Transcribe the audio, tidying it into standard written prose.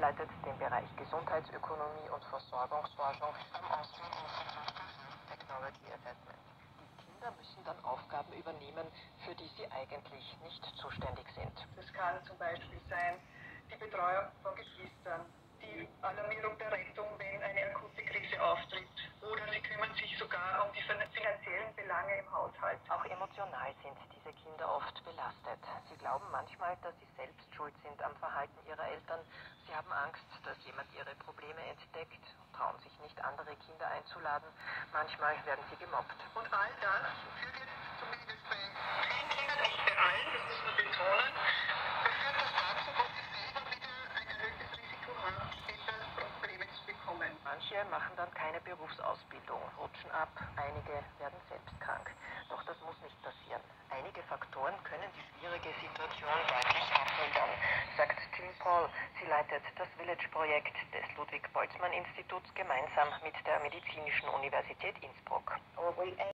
leitet den Bereich Gesundheitsökonomie und Versorgungsforschung am Austrian Institute for Health Technology Assessment. Die Kinder müssen dann Aufgaben übernehmen, für die sie eigentlich nicht zuständig sind. Das kann zum Beispiel sein die Betreuung von Geschwistern, die Alarmierung der Rettung, wenn eine akute Krise auftritt. Oder sie kümmern sich sogar um die finanziellen Belange im Haushalt. Auch emotional sind diese Kinder oft belastet. Sie glauben manchmal, dass sie selbst schuld sind am Verhalten ihrer Eltern. Sie haben Angst, dass jemand ihre Probleme entdeckt und trauen sich nicht, andere Kinder einzuladen. Manchmal werden sie gemobbt. Und all das führt jetzt zumindest bei vielen Kindern, nicht bei allen, das muss man betonen, führt das dazu, dass sie selber wieder ein erhöhtes Risiko haben, später Probleme zu bekommen. Manche machen dann keine Berufsausbildung, rutschen ab, einige werden selbst krank. Doch das muss nicht passieren. Einige Faktoren können die schwierige Situation deutlich abmildern, sagt Tim Paul. Sie leitet das Village-Projekt des Ludwig-Boltzmann-Instituts gemeinsam mit der Medizinischen Universität Innsbruck.